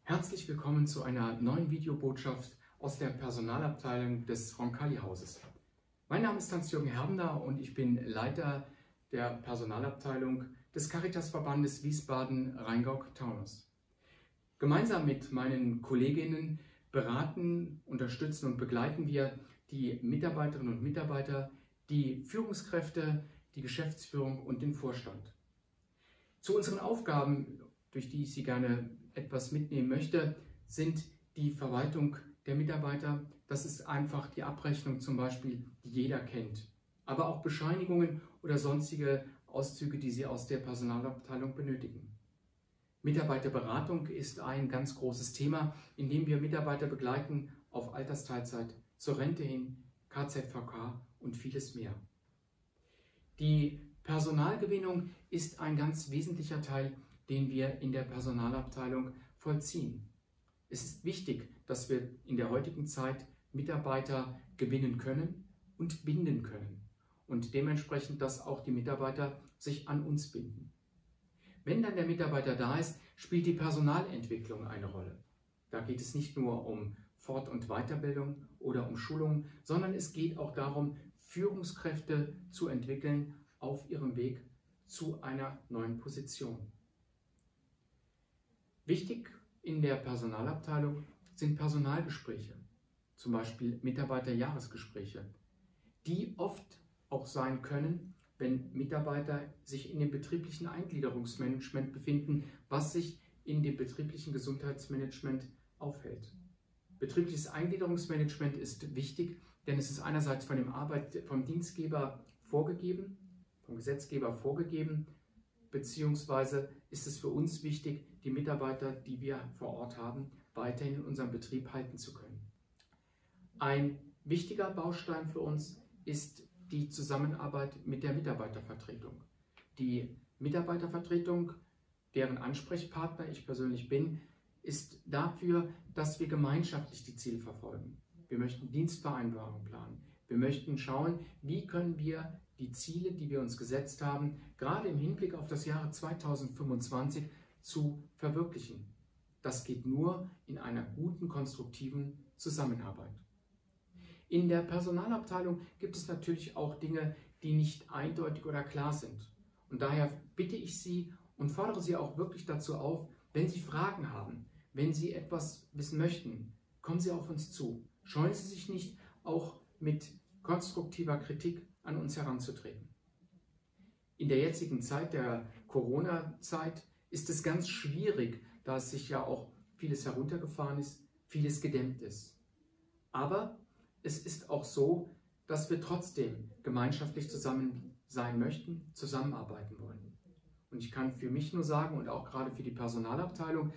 Herzlich willkommen zu einer neuen Videobotschaft aus der Personalabteilung des Roncalli-Hauses. Mein Name ist Hans-Jürgen Herbender und ich bin Leiter der Personalabteilung des Caritasverbandes Wiesbaden-Rheingau-Taunus. Gemeinsam mit meinen Kolleginnen beraten, unterstützen und begleiten wir die Mitarbeiterinnen und Mitarbeiter, die Führungskräfte, die Geschäftsführung und den Vorstand. Zu unseren Aufgaben, durch die ich Sie gerne etwas mitnehmen möchte, sind die Verwaltung der Mitarbeiter. Das ist einfach die Abrechnung zum Beispiel, die jeder kennt. Aber auch Bescheinigungen oder sonstige Auszüge, die Sie aus der Personalabteilung benötigen. Mitarbeiterberatung ist ein ganz großes Thema, in dem wir Mitarbeiter begleiten auf Altersteilzeit, zur Rente hin, KZVK und vieles mehr. Die Personalgewinnung ist ein ganz wesentlicher Teil, den wir in der Personalabteilung vollziehen. Es ist wichtig, dass wir in der heutigen Zeit Mitarbeiter gewinnen können und binden können und dementsprechend, dass auch die Mitarbeiter sich an uns binden. Wenn dann der Mitarbeiter da ist, spielt die Personalentwicklung eine Rolle. Da geht es nicht nur um Fort- und Weiterbildung oder um Schulungen, sondern es geht auch darum, Führungskräfte zu entwickeln auf ihrem Weg zu einer neuen Position. Wichtig in der Personalabteilung sind Personalgespräche, zum Beispiel Mitarbeiterjahresgespräche, die oft auch sein können, wenn Mitarbeiter sich in dem betrieblichen Eingliederungsmanagement befinden, was sich in dem betrieblichen Gesundheitsmanagement aufhält. Betriebliches Eingliederungsmanagement ist wichtig, denn es ist einerseits vom Dienstgeber vorgegeben, vom Gesetzgeber vorgegeben, beziehungsweise ist es für uns wichtig, die Mitarbeiter, die wir vor Ort haben, weiterhin in unserem Betrieb halten zu können. Ein wichtiger Baustein für uns ist die Zusammenarbeit mit der Mitarbeitervertretung. Die Mitarbeitervertretung, deren Ansprechpartner ich persönlich bin, ist dafür, dass wir gemeinschaftlich die Ziele verfolgen. Wir möchten Dienstvereinbarungen planen. Wir möchten schauen, wie können wir die Ziele, die wir uns gesetzt haben, gerade im Hinblick auf das Jahr 2025 zu verwirklichen. Das geht nur in einer guten, konstruktiven Zusammenarbeit. In der Personalabteilung gibt es natürlich auch Dinge, die nicht eindeutig oder klar sind. Und daher bitte ich Sie und fordere Sie auch wirklich dazu auf, wenn Sie Fragen haben, wenn Sie etwas wissen möchten, kommen Sie auf uns zu. Scheuen Sie sich nicht, auch mit konstruktiver Kritik an uns heranzutreten. In der jetzigen Zeit, der Corona-Zeit, ist es ganz schwierig, da es sich ja auch vieles heruntergefahren ist, vieles gedämmt ist. Aber es ist auch so, dass wir trotzdem gemeinschaftlich zusammen sein möchten, zusammenarbeiten wollen. Und ich kann für mich nur sagen und auch gerade für die Personalabteilung,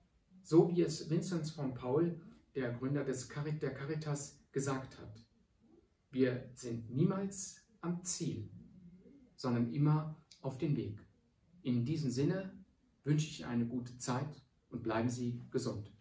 so wie es Vinzenz von Paul, der Gründer der Caritas, gesagt hat: Wir sind niemals am Ziel, sondern immer auf dem Weg. In diesem Sinne wünsche ich eine gute Zeit und bleiben Sie gesund.